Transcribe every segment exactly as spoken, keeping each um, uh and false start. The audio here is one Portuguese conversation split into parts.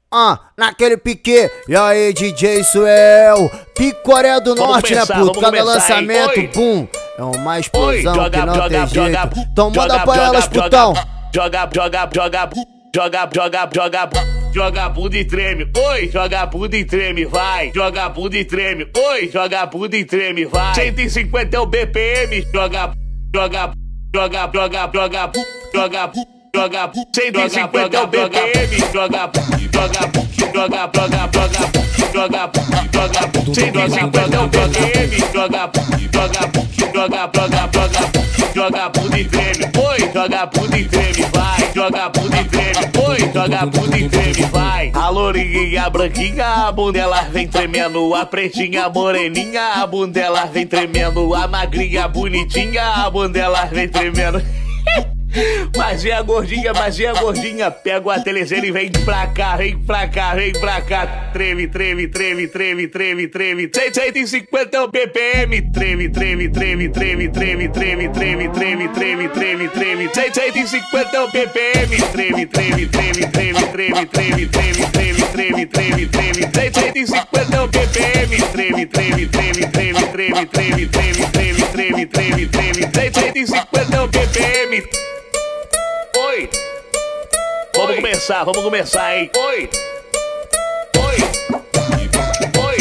Ah, naquele pique. E aí, D J Suel, pique Coreia do Norte, começar, né, puto? Cada começar, lançamento, hein? pum. É uma explosão Oi, que joga, não joga, tem jeito. joga, Então manda joga, pra joga, elas, joga, putão. Joga, joga, joga, joga, joga, joga, joga bunda e treme. Oi, joga bunda e treme, vai. Joga bunda e treme. Oi, joga bunda e treme, vai. cento e cinquenta é o B P M. Joga, joga, joga, joga, joga, joga, joga, cento e cinquenta é o B P M. Joga, joga, joga, joga, joga, joga, joga, cento e cinquenta é o B P M. Joga, joga, joga, joga, joga. Joga bunda e treme, oi, joga bunda e treme, vai. Joga bunda e treme, oi, joga bunda e treme, vai. A lourinha, a branquinha, a bunda ela vem tremendo. A pretinha, a moreninha, a bunda ela vem tremendo. A magrinha, a bonitinha, a bunda ela vem tremendo. Magia gordinha, magia gordinha. Pega a televisão e vem pra cá, vem pra cá, vem pra cá. Treme, treme, treme, treme, treme, treme. cento e cinquenta é o B P M. Treme, treme, treme, treme, treme, treme, treme, treme, treme, treme, treme. cento e cinquenta é o B P M. Treme, treme, treme, treme, treme, treme, treme, treme, treme, treme, treme. cento e cinquenta é o B P M. Treme, treme, treme, treme, treme, treme, treme, treme, treme, treme, treme. cento e cinquenta é o B P M. Oi, vamos Oi. começar, vamos começar, hein? Oi, oi, oi,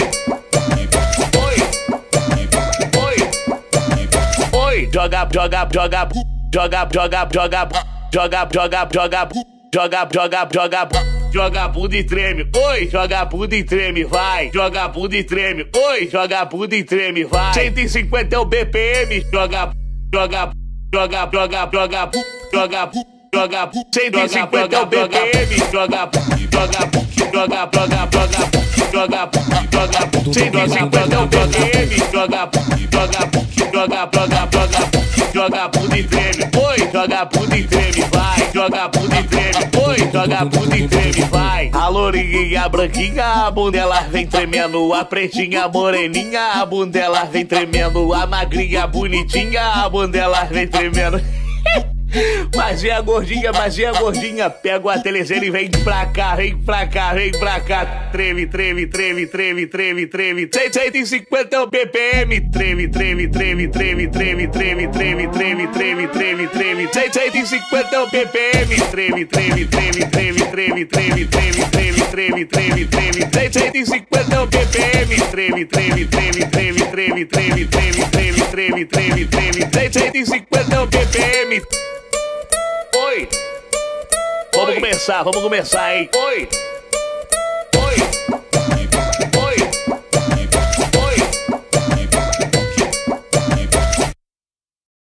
oi, oi, oi, joga, joga, joga, joga, joga, joga, joga, joga, joga, joga, joga, joga, joga bunda e treme, oi, joga bunda e treme, vai. Joga bunda e treme, oi, joga bunda e treme, vai. cento e cinquenta é o B P M, joga, joga, joga, joga, joga, joga, joga, cento e cinquenta é o B P M. Joga, joga, joga, joga, joga, joga, joga, cento e cinquenta é o B P M. Joga, joga, joga, joga, joga, joga bunda e treme, oi, joga bunda e treme, vai. Joga bunda e treme, oi, joga bunda e treme, vai. A lourinha, a branquinha, a bunda ela vem tremendo. A pretinha, a moreninha, a bunda ela vem tremendo. A magrinha, a bonitinha, a bunda ela vem tremendo. Magia gordinha, magia gordinha. Pega a televisão e vem pra cá, vem pra cá, vem pra cá. Treme, treme, treme, treme, treme, treme. cento e cinquenta é o B P M. Treme, treme, treme, treme, treme, treme, treme, treme, treme, treme, treme. cento e cinquenta é o B P M. Treme, treme, treme, treme, treme, treme, treme, treme, treme, treme, treme. cento e cinquenta é o B P M. Treme, treme, treme, treme, treme, treme, treme, treme, treme, treme, treme. cento e cinquenta é o B P M. Oi, vamos Oi. começar, vamos começar, hein? Oi.